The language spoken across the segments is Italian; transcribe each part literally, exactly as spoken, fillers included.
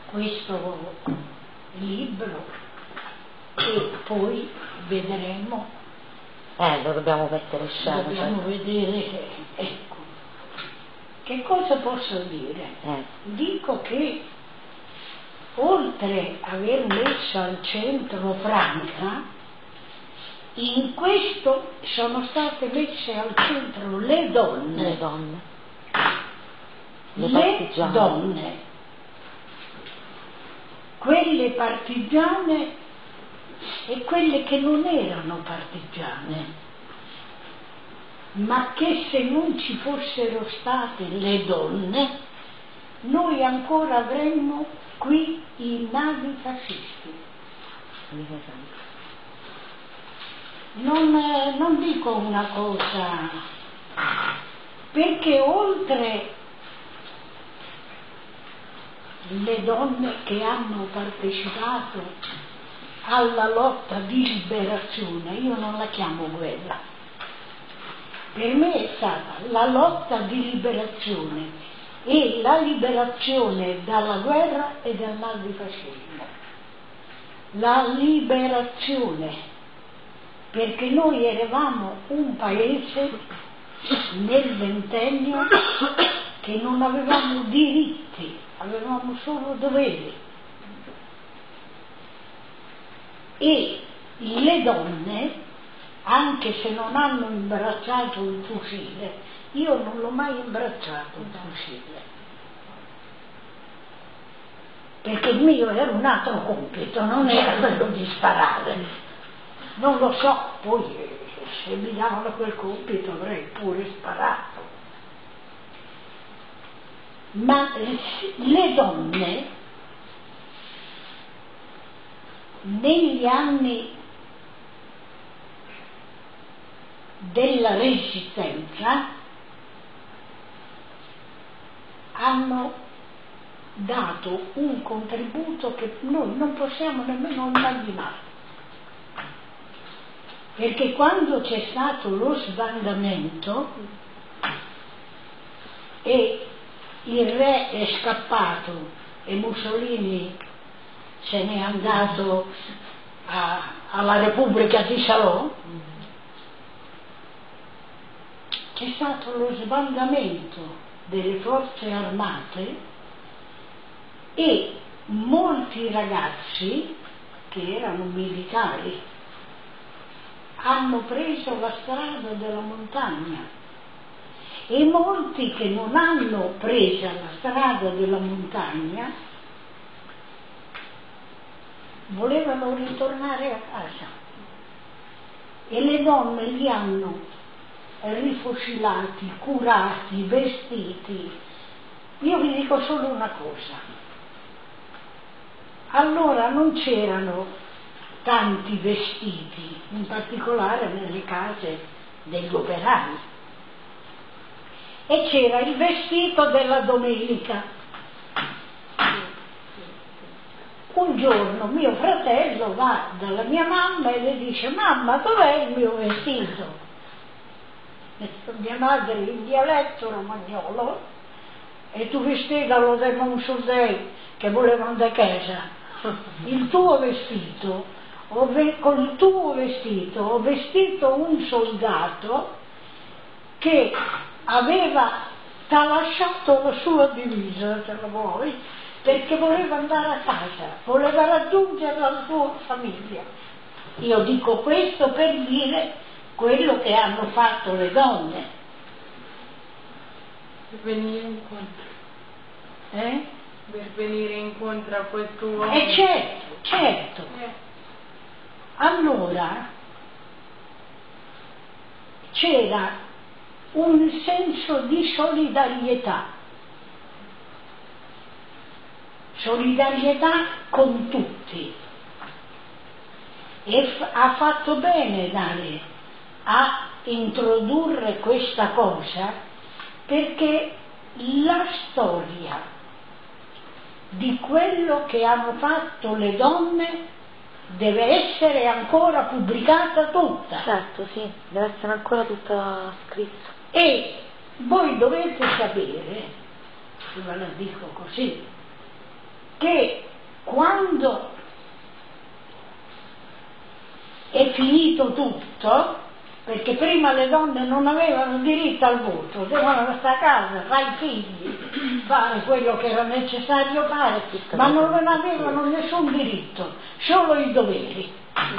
questo libro e poi vedremo. Eh, lo dobbiamo mettere in scena. Dobbiamo cioè. vedere, ecco. Che cosa posso dire? Eh. Dico che oltre a aver messo al centro Franca, in questo sono state messe al centro le donne. Le donne. Le, le partigiane. donne. Quelle partigiane e quelle che non erano partigiane, ma che se non ci fossero state le donne, noi ancora avremmo qui i navi fascisti. Non, non dico una cosa, perché oltre le donne che hanno partecipato alla lotta di liberazione, io non la chiamo guerra, per me è stata la lotta di liberazione e la liberazione dalla guerra e dal nazifascismo. La liberazione, perché noi eravamo un paese nel ventennio che non avevamo diritti, avevamo solo doveri. E le donne, anche se non hanno imbracciato il fucile, io non l'ho mai imbracciato il fucile, perché il mio era un altro compito, non era quello di sparare. Non lo so, poi se mi davano quel compito avrei pure sparato. Ma le donne negli anni della Resistenza hanno dato un contributo che noi non possiamo nemmeno immaginare, perché quando c'è stato lo sbandamento e il re è scappato e Mussolini se n'è andato a, alla Repubblica di Salò, c'è stato lo sbandamento delle forze armate e molti ragazzi che erano militari hanno preso la strada della montagna e molti che non hanno preso la strada della montagna volevano ritornare a casa e le donne li hanno rifucilati, curati, vestiti. Io vi dico solo una cosa: allora non c'erano tanti vestiti, in particolare nelle case degli operai, e c'era il vestito della domenica. Un giorno mio fratello va dalla mia mamma e le dice: mamma, dov'è il mio vestito? Mia madre in dialetto romagnolo, e tu vestitalo del Monsuldei che volevano da casa. Il tuo vestito, con il tuo vestito ho vestito un soldato che aveva tralasciato la sua divisa, se la vuoi, perché voleva andare a casa, voleva raggiungere la sua famiglia. Io dico questo per dire quello che hanno fatto le donne. Per venire incontro. Eh? Per venire incontro a questo uomo. Eh certo, certo. Eh. Allora c'era un senso di solidarietà, solidarietà con tutti, e f- ha fatto bene dare a introdurre questa cosa, perché la storia di quello che hanno fatto le donne deve essere ancora pubblicata tutta. Certo, sì, deve essere ancora tutta scritta. E voi dovete sapere, ve la dico così, che quando è finito tutto, perché prima le donne non avevano diritto al voto, dovevano stare a casa, fare i figli, fare quello che era necessario fare, ma non avevano nessun diritto, solo i doveri.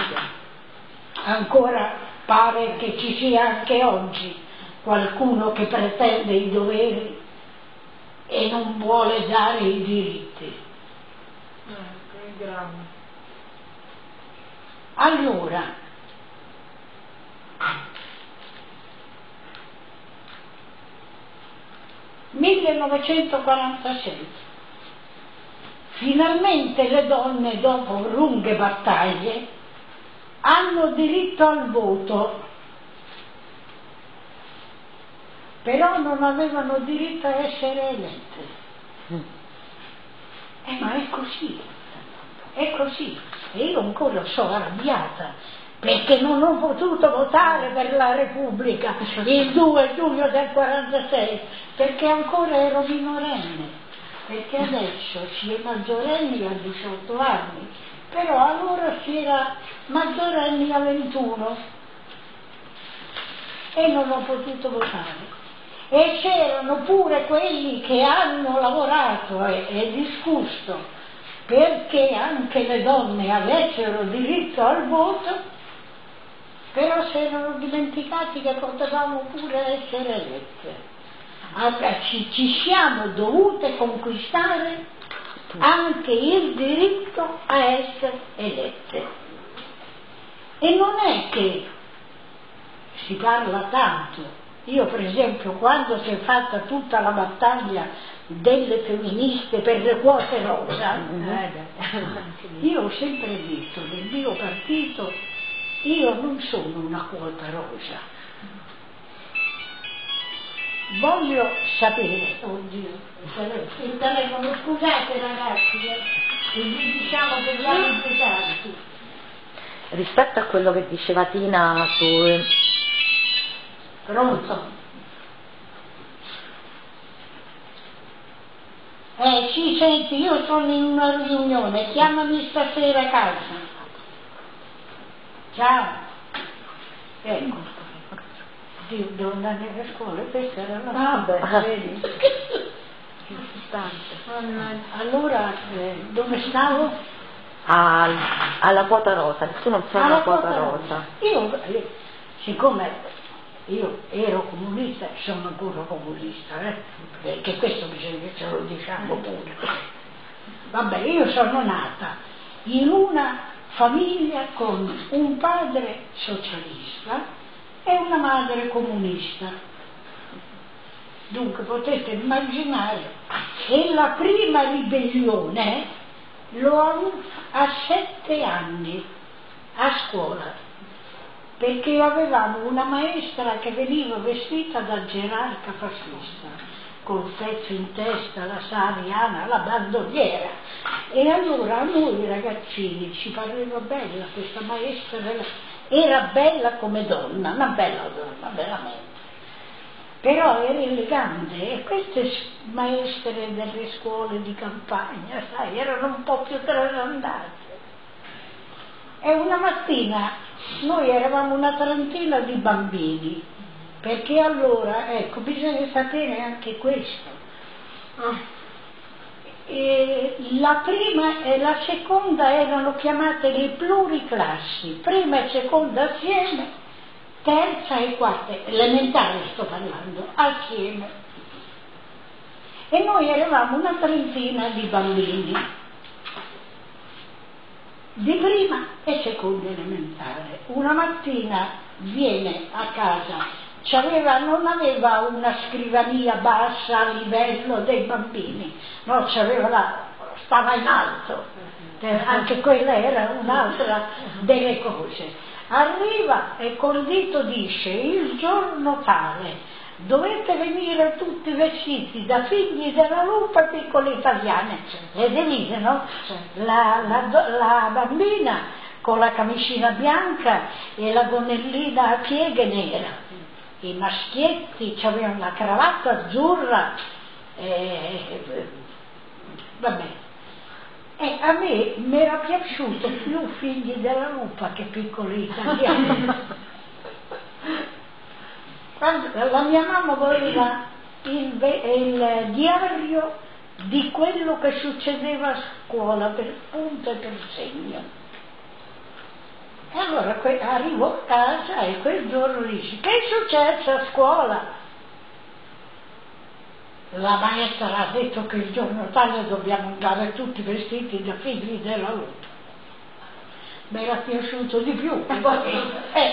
Ancora pare che ci sia anche oggi qualcuno che pretende i doveri e non vuole dare i diritti. Eh, è grave. Allora, millenovecentoquarantasei, finalmente le donne, dopo lunghe battaglie, hanno diritto al voto, però non avevano diritto a essere elette. Eh, ma è così, è così, e io ancora sono arrabbiata perché non ho potuto votare per la Repubblica il due giugno del quarantasei, perché ancora ero minorenne, perché adesso si è maggiorenni a diciotto anni, però allora si era maggiorenni a ventuno e non ho potuto votare. E c'erano pure quelli che hanno lavorato e, e discusso perché anche le donne avessero diritto al voto, però si erano dimenticati che potevamo pure essere elette. Allora, ci, ci siamo dovute conquistare anche il diritto a essere elette. E non è che si parla tanto. Io per esempio quando si è fatta tutta la battaglia delle femministe per le quote rosa, io ho sempre detto nel mio partito: io non sono una quota rosa, voglio sapere, oddio, il telefono, scusate ragazzi, e vi diciamo che siamo più tardi. Rispetto a quello che diceva Tina su... Pronto? Eh sì, senti, io sono in una riunione, chiamami stasera a casa. Ciao. Ecco. Dio, devo andare a scuola, questa era la vabbè, vedi? Allora, eh, dove stavo? Al, alla quota rosa, tu non sei una quota rosa. Io, io, siccome io ero comunista, sono ancora comunista, eh? Perché questo bisogna che ce lo diciamo pure. Vabbè, io sono nata in una famiglia con un padre socialista e una madre comunista. Dunque potete immaginare che la prima ribellione l'ho avuta a sette anni a scuola, perché avevamo una maestra che veniva vestita da gerarca fascista, col pezzo in testa, la sariana, la bandoliera, e allora a noi ragazzini ci pareva bella questa maestra, era bella come donna, una bella donna veramente, però era elegante, e queste maestre delle scuole di campagna, sai, erano un po' più trasandate. E una mattina noi eravamo una trentina di bambini, perché allora, ecco, bisogna sapere anche questo. E la prima e la seconda erano chiamate le pluriclassi, prima e seconda assieme, terza e quarta, elementare sto parlando, assieme. E noi eravamo una trentina di bambini, di prima e seconda elementare. Una mattina viene a casa, c'aveva, non aveva una scrivania bassa a livello dei bambini, no, c'aveva la, stava in alto, anche quella era un'altra delle cose. Arriva e col dito dice: il giorno tale dovete venire tutti vestiti da figli della lupa e piccole italiane. Le divise, no? La, la, la bambina con la camicina bianca e la gonnellina a pieghe nera. I maschietti avevano la cravatta azzurra, e, vabbè. a me mi era piaciuto più Figli della lupa che Piccoli italiani. Quando la mia mamma voleva il, il diario di quello che succedeva a scuola per punto e per segno. E allora arrivo a casa e quel giorno dici: che è successo a scuola? La maestra ha detto che il giorno tale dobbiamo andare tutti vestiti da figli della lupa. Mi era piaciuto di più. eh.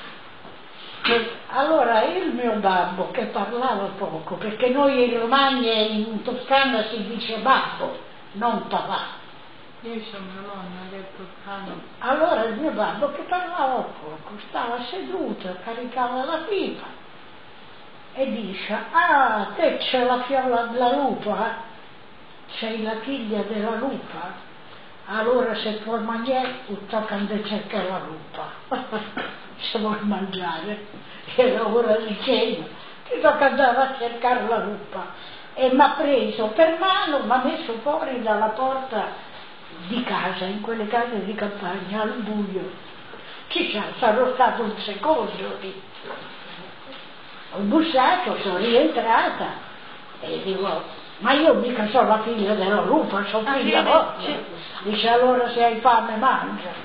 Allora il mio babbo, che parlava poco, perché noi in Romagna e in Toscana si dice babbo, non papà. Io sono mia nonna che è toscano. Allora il mio babbo, che parlava poco, stava seduto, caricava la pipa e dice: ah, te c'è la fiola della lupa? Sei la figlia della lupa? Allora se vuoi mangiare, tocca andare a cercare la lupa. Se vuoi mangiare, era ora di cena, ti tocca andare a cercare la lupa. E mi ha preso per mano, mi ha messo fuori dalla porta di casa, in quelle case di campagna, al buio. Chissà, sarò stato un secondo lì. Ho bussato, sono rientrata e dico: ma io mica sono la figlia della lupa, sono figlia vostra. Dice: allora se hai fame mangia.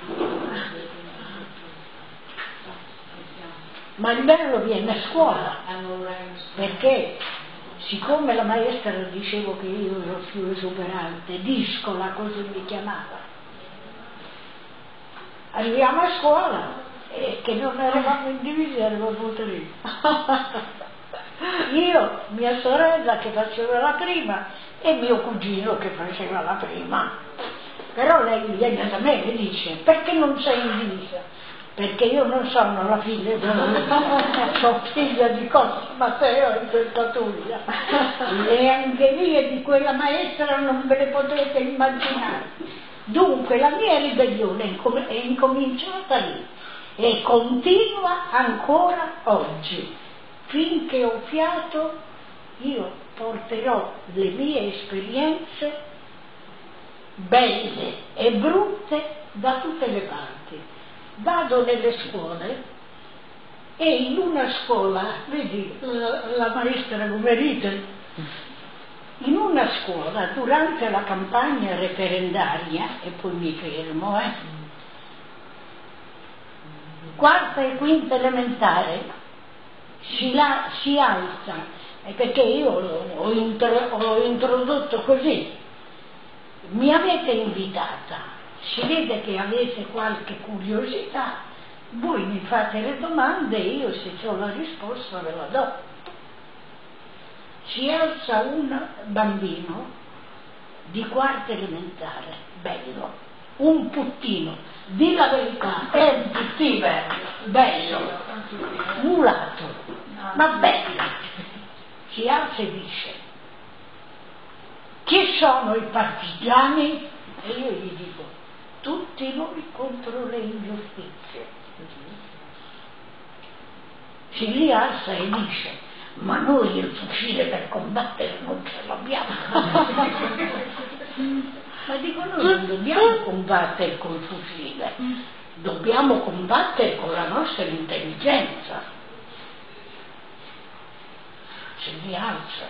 Ma il bello viene a scuola, perché siccome la maestra dicevo che io ero più esuberante, discola, così mi chiamava, arriviamo a scuola e che non eravamo in divisa, eravamo tre. Io, mia sorella che faceva la prima e mio cugino che faceva la prima. Però lei viene da me e dice: perché non sei in divisa? Perché io non sono la figlia della lupa, sono figlia di Costa Matteo in questa Puglia. Le angherie di quella maestra non ve le potete immaginare. Dunque la mia ribellione è incominciata lì e continua ancora oggi. Finché ho fiato io porterò le mie esperienze belle e brutte da tutte le parti. Vado nelle scuole e in una scuola, vedi la, la maestra Gumerite, in una scuola durante la campagna referendaria, e poi mi fermo, eh, quarta e quinta elementare, si, la, si alza, eh, perché io ho, intro, ho introdotto così, mi avete invitata. Si vede che avete qualche curiosità, voi mi fate le domande e io se ho la risposta ve la do. Si alza un bambino di quarta elementare, bello, un puttino, di la verità, è un puttino, bello, mulato, ma bello. Si alza e dice: chi sono i partigiani? E io gli dico: tutti noi contro le ingiustizie. Si rialza e dice: ma noi il fucile per combattere non ce l'abbiamo. Ma dico: noi non dobbiamo combattere col fucile, dobbiamo combattere con la nostra intelligenza. Si rialza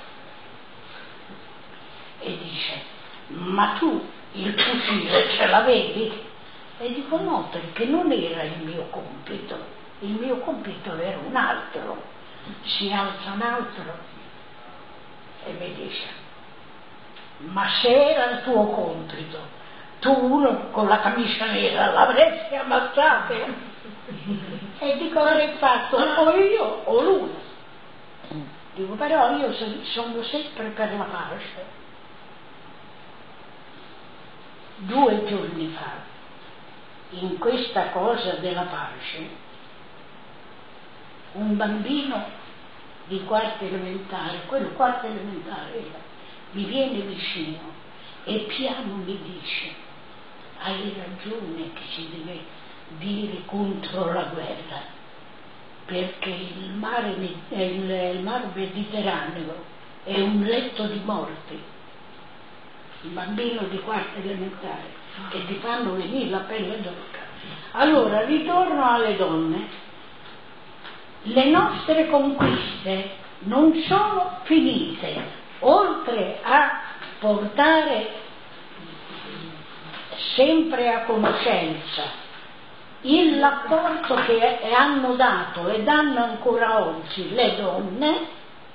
e dice: ma tu il fucile ce l'avevi? E dico: no, perché non era il mio compito, il mio compito era un altro. Si alza un altro e mi dice: ma se era il tuo compito, tu uno con la camicia nera l'avresti ammazzato? E dico: avrei fatto o io o lui. Dico: però io sono sempre per la pace. Due giorni fa, in questa cosa della pace, un bambino di quarta elementare, quello quarta elementare era, mi viene vicino e piano mi dice: hai ragione che si deve dire contro la guerra, perché il mare, il, il mar Mediterraneo è un letto di morti. il bambino di quarta elementare, che ti fanno venire la pelle d'oca. Allora, ritorno alle donne. Le nostre conquiste non sono finite, oltre a portare sempre a conoscenza il rapporto che hanno dato e danno ancora oggi le donne.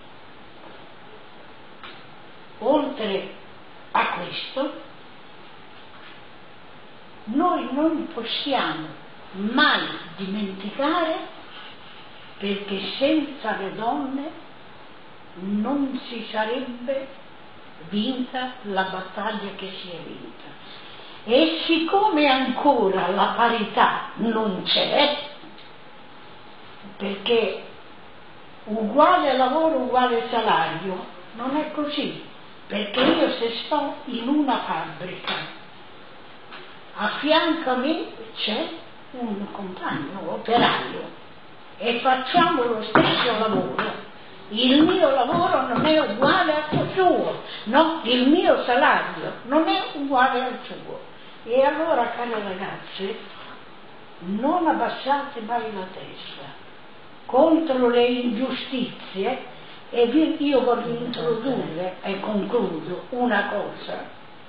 Oltre a questo, noi non possiamo mai dimenticare, perché senza le donne non si sarebbe vinta la battaglia che si è vinta. E siccome ancora la parità non c'è, perché uguale lavoro, uguale salario, non è così, perché io se sto in una fabbrica, a fianco a me c'è un compagno operaio e facciamo lo stesso lavoro, il mio lavoro non è uguale al suo, no, il mio salario non è uguale al suo. E allora, care ragazze, non abbassate mai la testa contro le ingiustizie. E io voglio introdurre, e concludo, una cosa.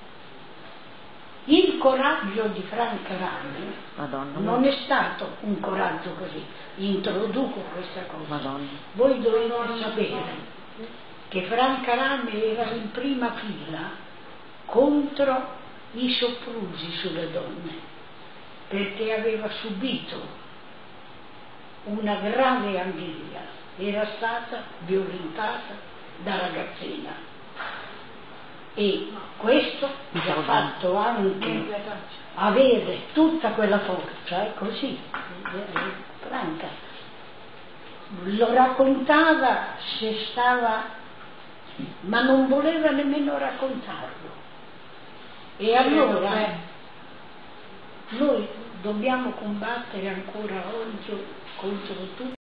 Il coraggio di Franca Rame Madonna. non è stato un coraggio così. Introduco questa cosa. Madonna. Voi dovete sapere che Franca Rame era in prima fila contro i soprusi sulle donne, perché aveva subito una grave angheria, era stata violentata da ragazzina, e questo mi ha fatto anche avere tutta quella forza, è così, Franca lo raccontava se stava, ma non voleva nemmeno raccontarlo. E allora noi dobbiamo combattere ancora oggi contro tutto